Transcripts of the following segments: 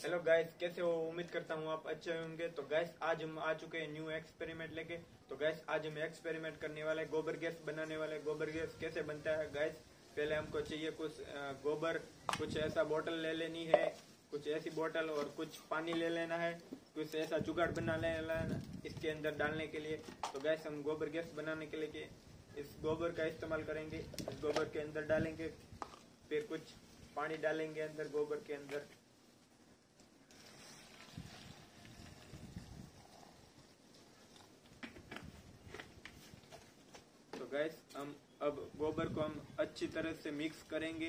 Hello guys, कैसे हो? उम्मीद करता हूँ आप अच्छे होंगे। तो गाइस आज हम आ चुके हैं न्यू एक्सपेरिमेंट लेके। तो गाइस आज हम एक्सपेरिमेंट करने वाले गोबर गैस बनाने वाले। गोबर गैस कैसे बनता है गाइस? पहले हमको चाहिए कुछ गोबर, कुछ ऐसा बोतल ले लेनी है, कुछ ऐसी बोतल और कुछ पानी ले लेना है, कुछ ऐसा जुगाड़ बना लेना है इसके अंदर डालने के लिए। तो गैस हम गोबर गैस बनाने के लिए इस गोबर का इस्तेमाल करेंगे। इस गोबर के अंदर डालेंगे, फिर कुछ पानी डालेंगे अंदर गोबर के अंदर। तो गैस हम अब गोबर को हम अच्छी तरह से मिक्स करेंगे।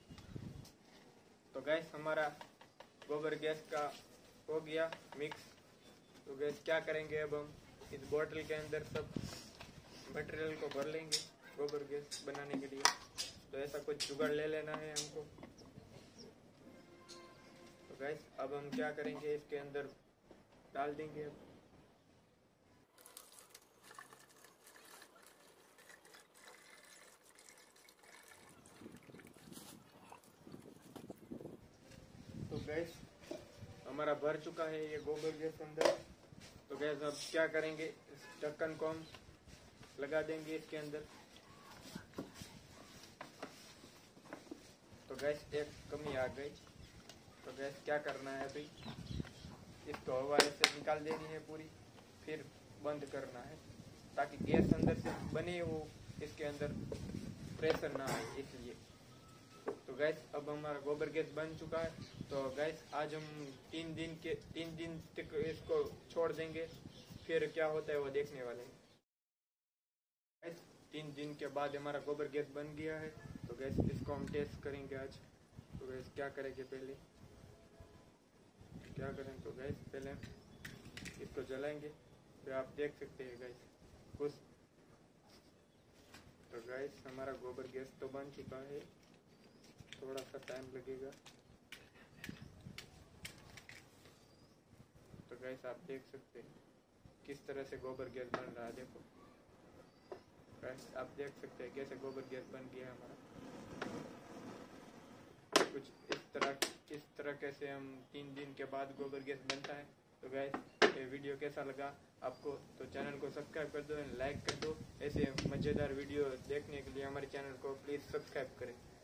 तो गैस हमारा गोबर गैस का हो गया मिक्स। तो गैस क्या करेंगे, अब हम इस बोतल के अंदर सब मटेरियल को भर लेंगे गोबर गैस बनाने के लिए। तो ऐसा कुछ जुगाड़ ले लेना है हमको। तो गैस अब हम क्या करेंगे, इसके अंदर डाल देंगे अब। तो गैस हमारा भर चुका है ये गोबर गैस अंदर। तो गैस अब क्या करेंगे, इस ढक्कन को हम लगा देंगे इसके अंदर। तो गैस एक कमी आ गई। तो गैस क्या करना है अभी, इसको हवा ऐसे निकाल देनी है पूरी, फिर बंद करना है ताकि गैस अंदर से बने, वो इसके अंदर प्रेशर ना आए इसलिए। तो गैस अब हमारा गोबर गैस बन चुका है। तो गैस आज हम 3 दिन तक इसको छोड़ देंगे, फिर क्या होता है वो देखने वाले हैं। गैस 3 दिन के बाद हमारा गोबर गैस बन गया है। तो गैस इसको हम टेस्ट करेंगे आज। तो गैस क्या करेंगे, पहले क्या करें, तो गैस पहले इसको जलाएंगे, फिर आप देख सकते हैं गैस कुछ। तो गैस हमारा गोबर गैस तो बन चुका है, थोड़ा सा टाइम लगेगा। तो गैस आप देख सकते हैं किस तरह से गोबर गैस बन रहा है। देखो गैस आप देख सकते हैं कैसे गोबर गैस बन गया है हमारा। कुछ इस तरह कैसे हम 3 दिन के बाद गोबर गैस बनता है। तो गैस ये वीडियो कैसा लगा आपको, तो चैनल को सब्सक्राइब कर दो, लाइक कर दो। ऐसे मज़ेदार वीडियो देखने के लिए हमारे चैनल को प्लीज़ सब्सक्राइब करें।